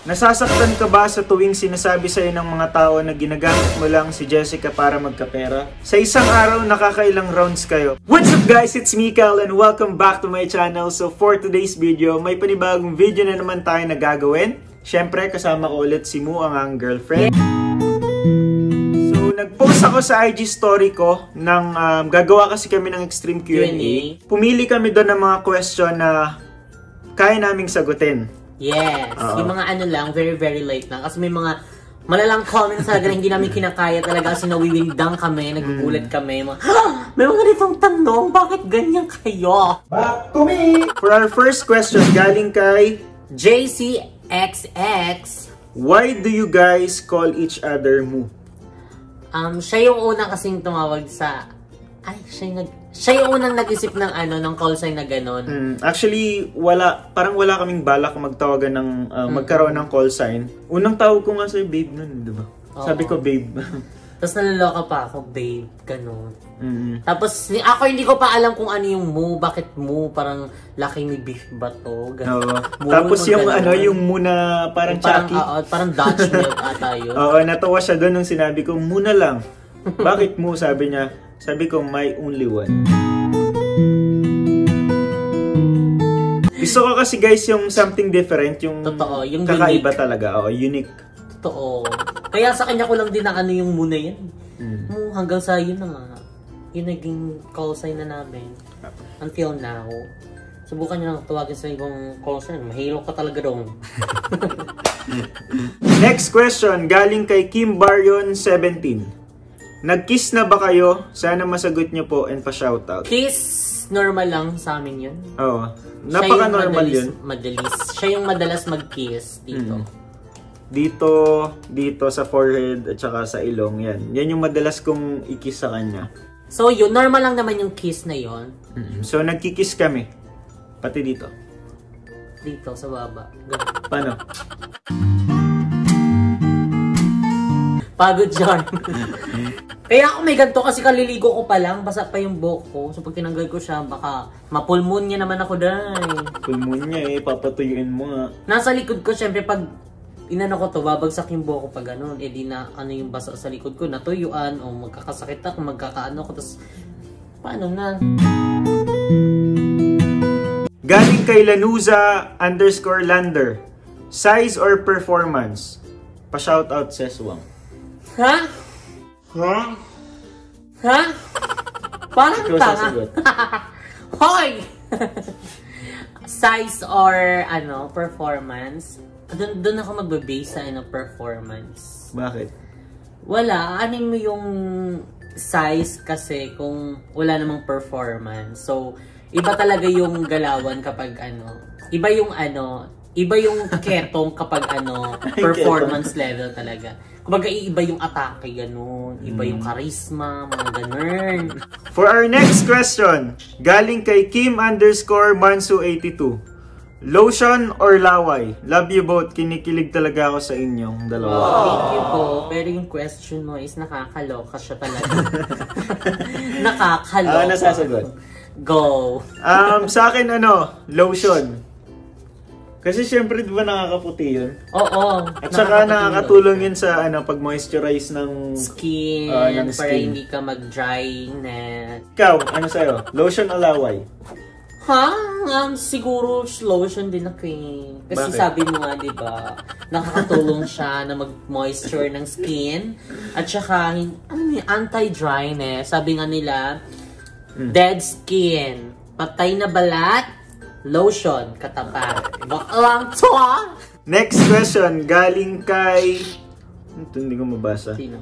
Nasasaktan ka ba sa tuwing sinasabi sa'yo ng mga tao na ginagamit mo lang si Jessica para magkapera? Sa isang araw, nakakailang rounds kayo. What's up guys? It's Mikael and welcome back to my channel. So for today's video, may panibagong video na naman tayo na gagawin. Siyempre, kasama ko ulit si Mu, ang aking girlfriend. So nag-post ako sa IG story ko ng gagawa kasi kami ng extreme Q&A. Pumili kami doon ng mga question na kaya naming sagutin. Yes, yung mga ano lang, very late lang. Kasi may mga malalang comments talaga na hindi namin kinakaya talaga kasi nawiwindang kami, nagugulat kami. May mga ganitong tanong, bakit ganyan kayo? Back to me! For our first question, galing kay JCXX. Why do you guys call each other Mu? Siya yung unang kasing tumawag sa... Ay, siya yung unang nag-isip ng ng call sign na gano'n. Actually, parang wala kaming balak magtawagan ng, magkaroon ng call sign. Unang tawag ko nga sa'yo, babe nun, di ba? Sabi ko, babe. Tapos nalaloka pa ako, babe, gano'n. Tapos, ako hindi ko pa alam kung ano yung Mu, bakit Mu, parang laki ni beef ba to, gano'n. Tapos yung yung Mu na parang Chucky. Parang Dutch milk ata yun. Oo, natawa siya doon nung sinabi ko, Mu na lang. Bakit Mu? Sabi niya. Sabi ko, my only one. Gusto ko kasi guys yung something different, yung, totoo, yung kakaiba unique. talaga. Oo, unique. Totoo. Kaya sa kanya ko lang din na yung muna yan. Hanggang sa yun na nga. Yung naging call sign na namin. Until now. Subukan nyo lang tawagin sa ibang call sign. Mahilo ka talaga dong. Next question, galing kay Kim Baryon 17. Nag-kiss na ba kayo? Sana masagot nyo po and pa-shoutout. Kiss, normal lang sa amin yun. Oo. Napaka-normal yun. Madalis. Siya yung madalas mag-kiss dito. Dito sa forehead at saka sa ilong. Yan yung madalas kong i-kiss sa kanya. So yun, normal lang naman yung kiss na yun. So nagkikiss kami. Pati dito. Dito, sa baba. Paano? Pagod dyan. Kaya ako may ganito kasi kaliligo ko pa lang, basa pa yung buhok ko. So pag tinanggal ko siya, baka mapulmonya naman ako dahil. Pulmonya papatuyuin mo nga. Nasa likod ko, syempre pag inano ko to, babagsak yung buhok ko pag ganun. Eh di na yung basa sa likod ko, natuyuan o magkakasakit ako, magkakaano ko. Tapos, paano na? Galing kay Lanuza_Lander. Size or performance? Pa-shoutout sa Swang. Ha? Ha? Ha? Parang tanga. Hoy! Size or performance? Doon ako magbe-base sa performance. Bakit? Wala. Mo yung size kasi kung wala namang performance. So, iba talaga yung galawan kapag iba yung ketong kapag performance level talaga. Kumbaga, iba yung atake, ganun. Iba yung charisma, mga ganun. For our next question, galing kay Kim_Mansu82. Lotion or laway? Love you both. Kinikilig talaga ako sa inyong dalawa. Wow, thank you po. Pero yung question mo is nakakaloka siya talaga. Nakakaloka. Nasasagot. Go. Sa akin, lotion. Kasi syempre, di ba nakakaputi yun? Oo. At saka nakakatulong yun sa pag-moisturize ng skin, para hindi ka mag-dry na. Ikaw, ano sa'yo? Lotion o laway? Siguro lotion din ako eh. Kasi bakit? sabi mo nga, di ba, nakakatulong siya na mag-moisture ng skin. At saka, anti-dryness. Sabi nga nila, dead skin, patay na balat, lotion, katapat. Baklang to ah! Next question, galing kay... Ito hindi ko mabasa. Sino?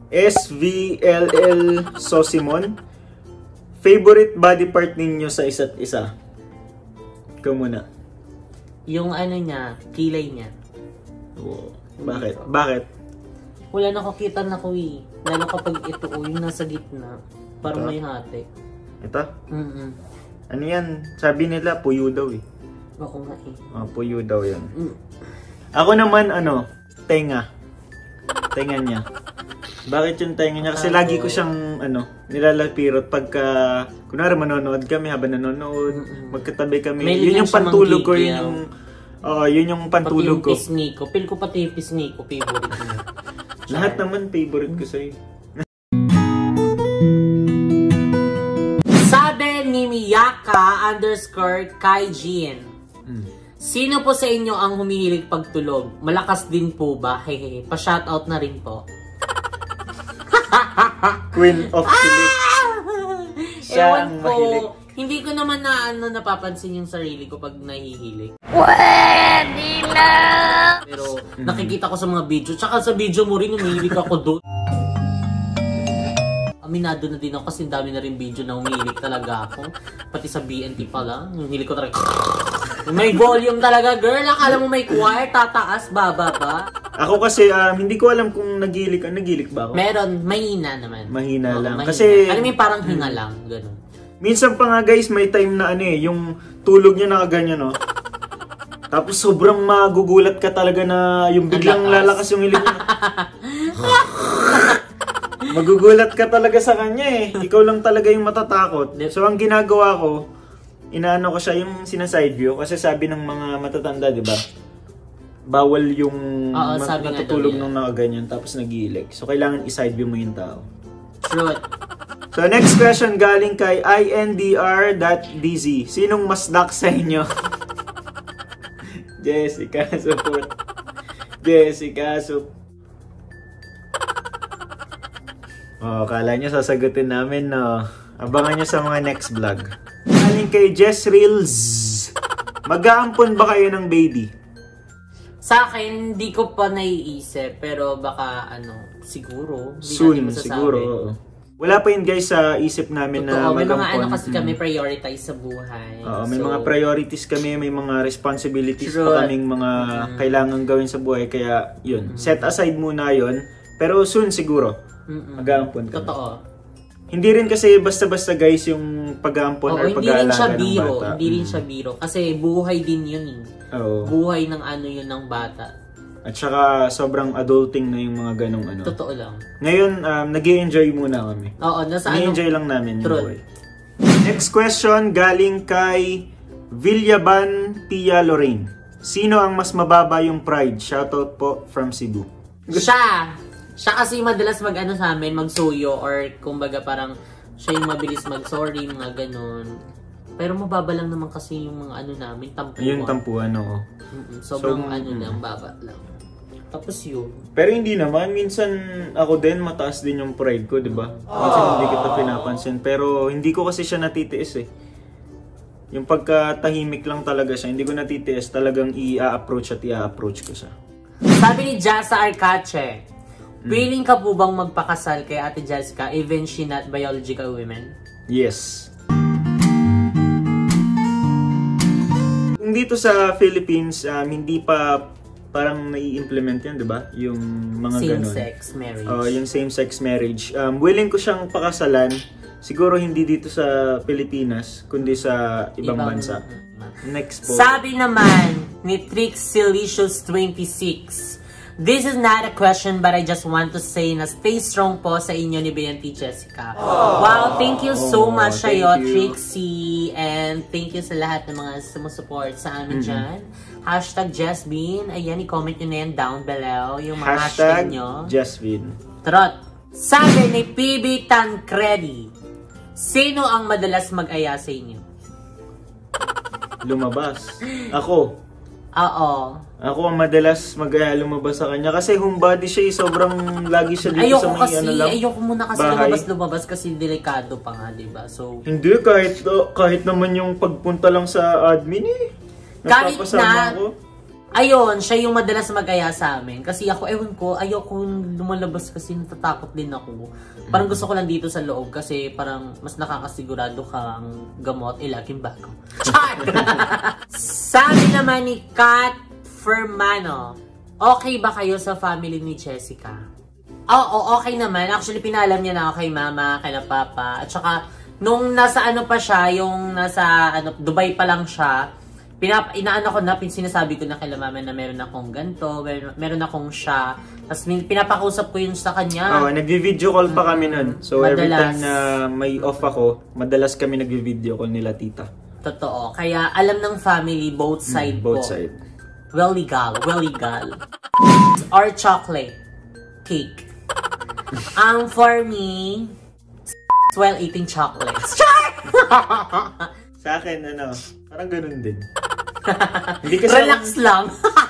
SVLL Sosimon. Favorite body part ninyo sa isa't isa? Ikaw muna. Yung niya, kilay niya. Oh, bakit? Bakit? Wala nakakita na ko eh. Lalo kapag ito yung nasa gitna. Parang may hati. Ito? Ano yan? Sabi nila, puyo daw eh. Oo nga eh. Puyo daw yan. Ako naman, tenga. Tenga niya. Bakit yung tenga niya? Kasi lagi ko siyang, nilalapirot pagka, kunwari manonood kami habang nanonood, magkatabi kami. Yun yung pantulog ko, yun yung Oo, yun yung pantulog ko. Pati yung pisngi ko. Feel ko pati yung pisngi ko. Favorite ko. Lahat naman favorite ko sa'yo. Sabi ni Miyaka_Kaijin. Sino po sa inyo ang humihilig pagtulog? Malakas din po ba? Hehe. Pa-shoutout na rin po. Queen of Philip. Siya ang mahilig. Hindi ko naman napapansin yung sarili ko pag nahihilig. Pwede na! Pero nakikita ko sa mga video. Tsaka sa video mo rin, humihilig ako doon. Aminado na din ako kasi dami na rin video na humihilig talaga ako. Pati sa BNT pala, yung hilig ko talaga. May volume talaga, girl. Akala mo may choir, tataas, bababa. Ako kasi, hindi ko alam kung nagilik. Nagilik ba ako? Meron, mahina naman. Mahina lang. Mahina. Kasi, alam mo parang hinga lang, gano'n. Minsan pa nga guys, may time na yung tulog niya nakaganyan, no? Tapos sobrang magugulat ka talaga na yung biglang lalakas yung hilig niya. Magugulat ka talaga sa kanya eh. Ikaw lang talaga yung matatakot. So ang ginagawa ko, inaano ko siya yung sinaside view. Kasi sabi ng mga matatanda, di ba? Bawal yung matutulog nung nakaganyan tapos nagiilig. So kailangan i-side view mo yung tao. Truth. So next question galing kay indr.dz. Sinong mas dark sa inyo? Jessica, support. Jessica, support. Oh, kala nyo sasagutin namin, no? Abangan nyo sa mga next vlog. Galing kay Jess Reels. Mag-aampon ba kayo ng baby? Sa akin, hindi ko pa naiisip. Pero baka, siguro. Soon, siguro. Wala pa yun guys sa isip namin. Totoo, na may mga mag-ampon. kasi kami prioritize sa buhay. Oo, may mga priorities kami, may mga responsibilities pa kaming mga kailangan gawin sa buhay. Kaya yun, set aside muna yun. Pero soon siguro, mag-aampon kami. Totoo. Hindi rin kasi basta-basta guys yung pag-aampon or pag-aalaga ng bata. Hindi rin siya biro. Kasi buhay din yun eh. Oo. Buhay ng yun ng bata. At saka sobrang adulting na yung mga ganong Totoo lang. Ngayon, nag-i-enjoy muna kami. Oo, nag-i-enjoy lang namin yung True. buhay. Next question galing kay Villaban Tia Lorraine. Sino ang mas mababa yung pride? Shoutout po from Cebu. Siya! Siya kasi madalas sa amin, magsuyo or kumbaga parang siya yung mabilis mag-sorry, mga ganon. Pero mababa lang naman kasi yung mga namin, tampuan. Yung tampuan, oo. Sobrang lang, baba lang. Tapos yun. Pero hindi naman, minsan ako din, mataas din yung pride ko, di ba? Minsan hindi kita pinapansin, pero hindi ko kasi siya natitiis eh. Yung pagkatahimik lang talaga siya, hindi ko natitiis, talagang i-approach ko siya. Sabi ni Jasa Arcache, willing ka po bang magpakasal kay Ate Jessica even she not biological women? Yes. Kung dito sa Philippines, hindi pa parang nai-implement yan, di ba? Yung mga ganon. Same-sex marriage. Yung same-sex marriage. Willing ko siyang pakasalan. Siguro hindi dito sa Pilipinas, kundi sa ibang bansa. Next po. Sabi naman ni Trixilicious26, this is not a question but I just want to say na stay strong po sa inyo ni BNT Jessica. Wow, thank you so much sa'yo, Trixie. And thank you sa lahat ng mga sumusupport sa amin dyan. Hashtag Jessbean. Ayan, i-comment nyo na yan down below. Yung mga hashtag nyo. Jessbean. Trot. Sabi ni PB Tancredi, sino ang madalas mag-aya sa inyo? Lumabas. Ako. Oo. Ako ang madalas lumabas sa kanya kasi homebody siya eh. Sobrang lagi siya dito sa may lang. Ayoko muna kasi lumabas kasi delikado pa nga, diba? So, hindi, kahit naman yung pagpunta lang sa admin eh. Kahit na, ko. Ayun, siya yung madalas mag-aya sa amin. Kasi ako, ewan ko, ayoko lumalabas kasi natatakot din ako. Parang gusto ko lang dito sa loob kasi parang mas nakakasigurado kang gamot, laging bago. Char! Sabi naman ni Kat Fermano, okay ba kayo sa family ni Jessica? Oo, okay naman. Actually, pinalam niya na ako kay mama, kay na papa. At saka, nung nasa pa siya, yung nasa Dubai pa lang siya, inaano ko na, sinasabi ko na kay mama na meron akong ganito, meron akong siya. Tapos pinapakusap ko yun sa kanya. Nagvi-video call pa kami nun. So madalas, every time na may off ako, madalas kami nagvi-video call nila tita. Totoo. Kaya alam ng family, both side both po. side. Well legal. Or chocolate cake. For me, while eating chocolates. Sa akin, parang ganun din. Hindi kasi Relax lang.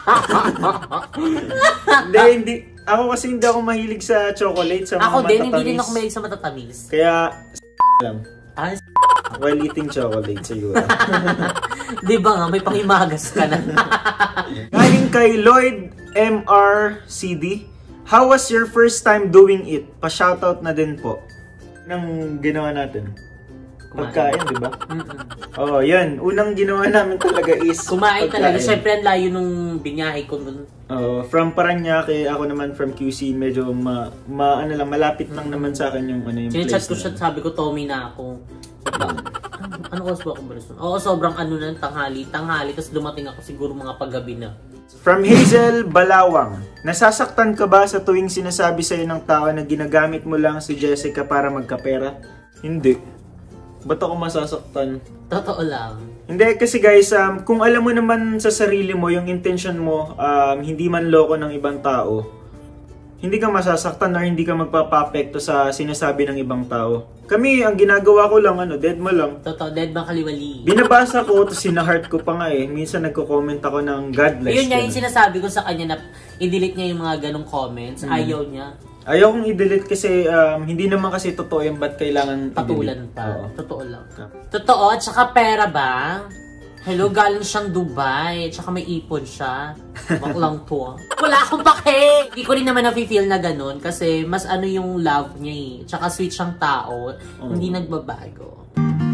hindi. Ako kasi hindi ako mahilig sa chocolate, sa mga Ako din, matatamis. hindi rin ako mahilig sa matatamis. Kaya, lang. Ah, While eating chocolate, siguro. di ba nga, may pangimagas ka na. Galing kay Lloyd MRCD. How was your first time doing it? Pa-shoutout na din po. Nang ginawa natin. Pagkain, di ba? Oo, yan. Unang ginawa namin talaga is Kumain pagkain. talaga. Siyempre, ang layo nung binyahe ko dun. From Paranaque, ako naman from QC, medyo malapit lang naman sa akin yung yung Sinachat place ko siya, sabi ko, Tommy na ako. Ano oras ba ako ba? Oo, sobrang tanghali. Tapos dumating ako siguro mga paggabi na. From Hazel Balawang. Nasasaktan ka ba sa tuwing sinasabi sa'yo ng tao na ginagamit mo lang si Jessica para magkapera? Hindi. Ba't ako masasaktan? Totoo lang. Hindi, kasi guys, kung alam mo naman sa sarili mo, yung intention mo, hindi man loko ng ibang tao, hindi ka masasaktan or hindi ka magpapapekto sa sinasabi ng ibang tao. Kami, ang ginagawa ko lang, dead mo lang. Totoo, dead bang kaliwali? Binabasa ko, tapos sinaheart ko pa nga eh. Minsan nagko-comment ako ng God bless. Yun nga yung sinasabi ko sa kanya na i-delete niya yung mga ganong comments. Ayaw niya. Ayaw kong i-delete kasi hindi naman kasi totoo yung ba't kailangan Patulan pa. Oo. Totoo lang. Totoo, at saka pera ba? Hello, galing siyang Dubai. At saka may ipon siya. Baklang to. Wala akong pake! Hindi ko rin naman na-feel na ganun kasi mas yung love niya eh. Tsaka sweet siyang tao. Hindi nagbabago.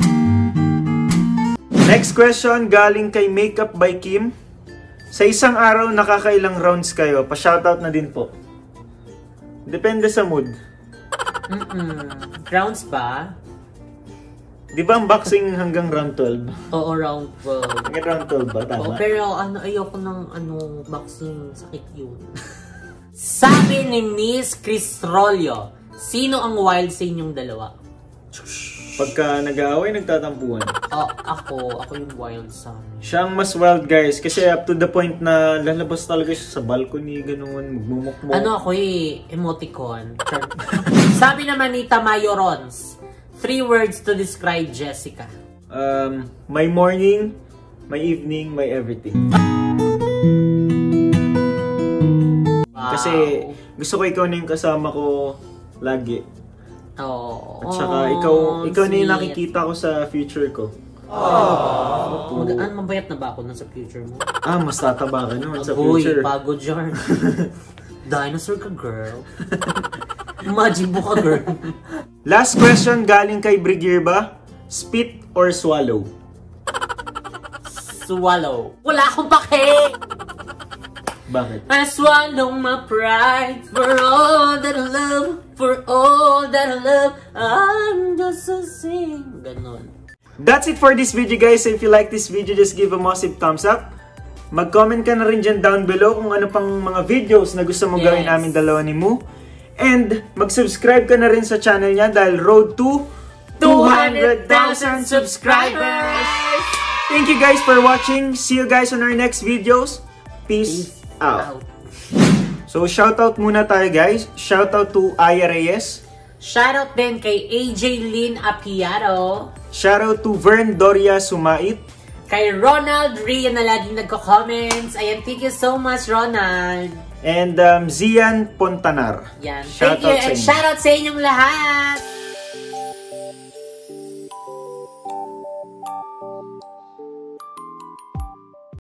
Next question, galing kay Makeup by Kim. Sa isang araw, nakakailang rounds kayo? Pa-shoutout na din po. Depende sa mood. Rounds ba? Di ba ang boxing hanggang round 12? Oo, round 12. Hanggang round 12 ba? Tama? Oo, pero ayoko ng boxing, sakit yun. Sabi ni Miss Cristrolio, sino ang wild sa inyong dalawa? Pagka nag-aaway, nagtatampuhan. Ako yung wild sa amin. Siya ang mas wild, guys. Kasi up to the point na lalabas talaga siya sa balcony, ganun, magmumukmuk. Ako emoticon. Sabi naman ni Tamayo Rons, 3 words to describe Jessica. My morning, my evening, my everything. Wow. Kasi gusto ko ikaw na yung kasama ko lagi. Oh, At saka ikaw na yung nakikita ko sa future ko. Mabayat na ba ako nun sa future mo? Mas tataba ka naman sa Uy, future. pagod yarn. Dinosaur ka, girl. Majimbo ka, girl. Last question galing kay Brigir ba? Spit or swallow? Swallow. Wala akong pake! Bakit? I swallow my pride for all that I love, for all that I love. I'm just a sing. Ganon. That's it for this video, guys. So if you like this video, just give a massive thumbs up. Mag-comment ka na rin dyan down below kung ano pang mga videos na gusto mo gawin namin dalawa ni Mu. And mag-subscribe ka na rin sa channel niya dahil road to 200,000 subscribers! Thank you guys for watching. See you guys on our next videos. Peace out. So shoutout muna tayo, guys. Shoutout to Aya Reyes. Shoutout din kay AJ Lynn Apiado. Shoutout to Vern Doria Sumait. Kay Ronald Ria na laging nagko-comments. Ayan, thank you so much, Ronald. And Zian Pontanar. Yan. Shoutout Thank you sa and inyo. shoutout sa inyong lahat.